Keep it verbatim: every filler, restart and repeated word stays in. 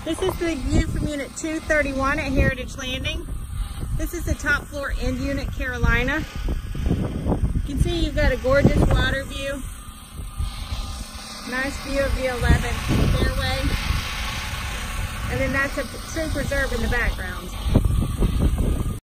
This is the view from Unit two thirty-one at Heritage Landing. This is the top floor end unit, Carolina. You can see you've got a gorgeous water view. Nice view of the eleventh fairway. And then that's a true preserve in the background.